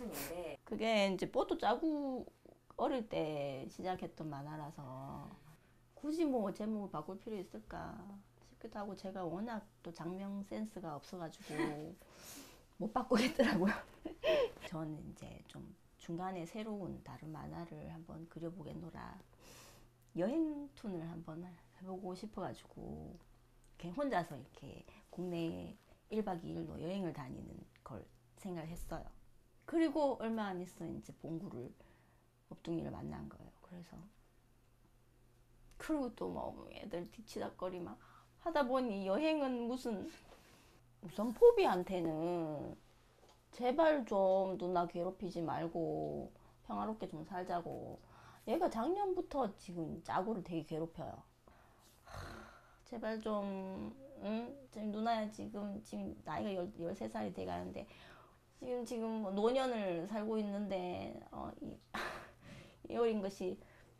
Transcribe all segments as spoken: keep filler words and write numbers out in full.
웹툰인데 그게 이제 뽀도 짜고 어릴 때 시작했던 만화라서 굳이 뭐 제목을 바꿀 필요 있을까 싶기도 하고 제가 워낙 또 장명 센스가 없어가지고 못 바꾸겠더라고요. 저는 이제 좀 중간에 새로운 다른 만화를 한번 그려보겠노라. 여행툰을 한번 해보고 싶어가지고 혼자서 이렇게 국내에 일 박 이 일로 여행을 다니는 걸 생각했어요. 그리고 얼마 안 있어 이제 봉구를 업둥이를 만난 거예요. 그래서 그리고 또 뭐 애들 뒤치다거리 막 하다 보니 여행은 무슨 우선 포비한테는 제발 좀 누나 괴롭히지 말고 평화롭게 좀 살자고. 얘가 작년부터 지금 짜구를 되게 괴롭혀요. 제발 좀, 응? 지금 누나야 지금, 지금 나이가 열, 열세 살이 돼 가는데, 지금, 지금 뭐 노년을 살고 있는데, 어, 이, 이 어린 것이.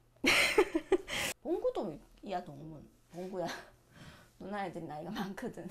봉구도 이야 동문. 봉구야. 누나 애들이 나이가 많거든.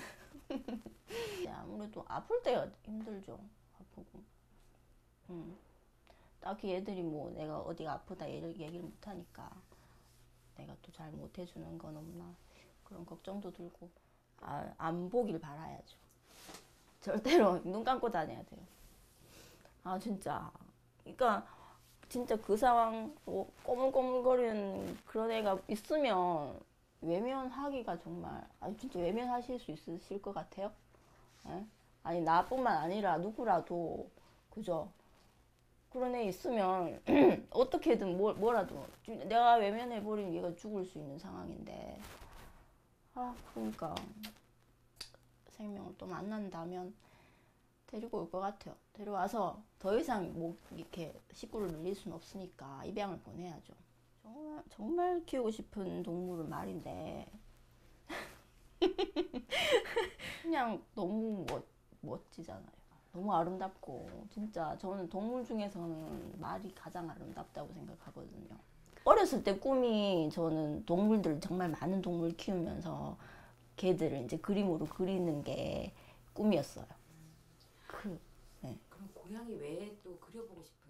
아무래도 아플 때가 힘들죠. 아프고. 응. 딱히 애들이 뭐 내가 어디가 아프다 얘기를 못하니까 내가 또 잘 못해주는 건 없나 그런 걱정도 들고. 아, 안 보길 바라야죠. 절대로 눈 감고 다녀야 돼요. 아 진짜. 그러니까 진짜 그 상황 뭐 꼬물꼬물거리는 그런 애가 있으면 외면하기가 정말 아니 진짜 외면하실 수 있으실 것 같아요. 예? 아니 나뿐만 아니라 누구라도 그죠. 그런 애 있으면 어떻게든 뭘, 뭐라도 내가 외면해버리면 얘가 죽을 수 있는 상황인데 아 그러니까 생명을 또 만난다면 데리고 올 것 같아요. 데려와서 더 이상 뭐 이렇게 식구를 늘릴 수는 없으니까 입양을 보내야죠. 정말 정말 키우고 싶은 동물은 말인데 그냥 너무 멋, 멋지잖아요. 너무 아름답고 진짜 저는 동물 중에서는 말이 가장 아름답다고 생각하거든요. 어렸을 때 꿈이 저는 동물들 정말 많은 동물 키우면서 걔들을 이제 그림으로 그리는 게 꿈이었어요. 그, 네. 그럼 고양이 외에 또 그려보고 싶은